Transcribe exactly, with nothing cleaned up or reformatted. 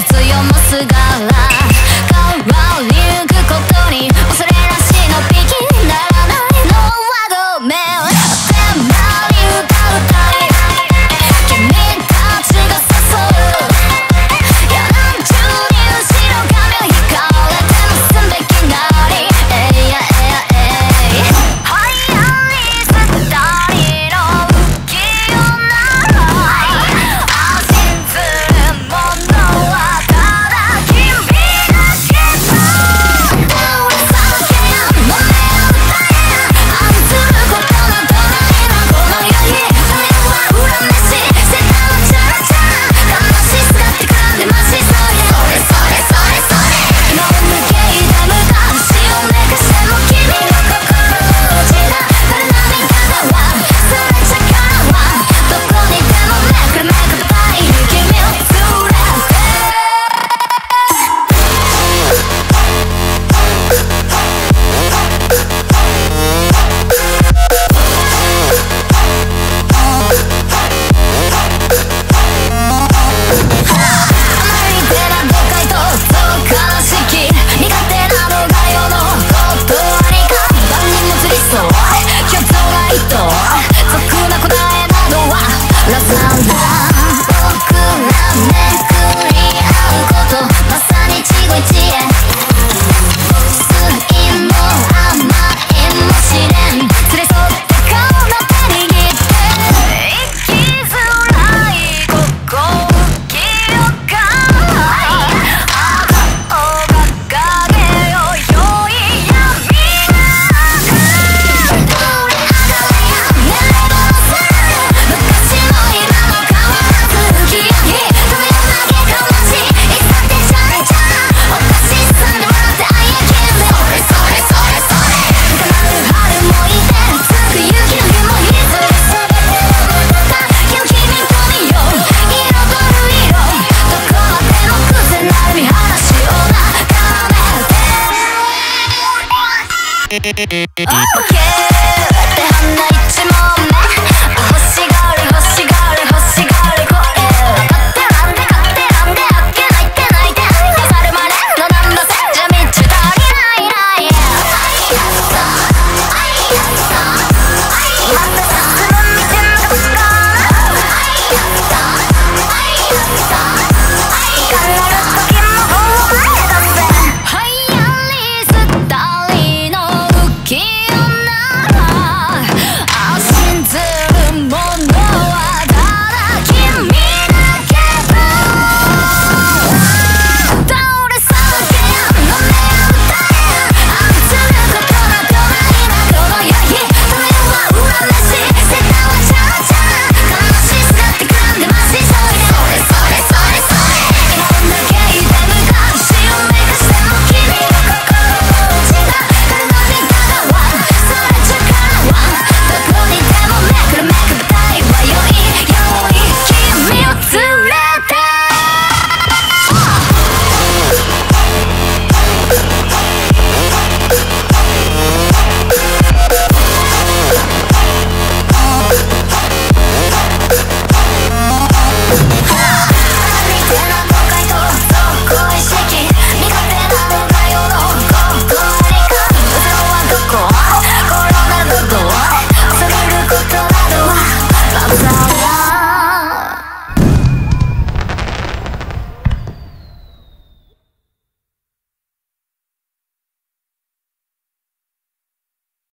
強もすがら変わりゆくことに恐れなしのピキならないのはごめん手間に歌うたり君たちが誘ういや何十人後ろ髪を引かれてもすんべきなりえいやえいやえい早い二人の浮世なら信ずるものはただ君だけだ俺酒や飲めよ歌え案ずることなどないなこの世に俺は恨めし世界はチャラチャラ悲しすがって絡んでましそれそれそれそれそれ今を向けいで昔をめかしても君の心を落ちた誰涙はそれじゃからはどこにでもめくるめくばいる君を連れてOkay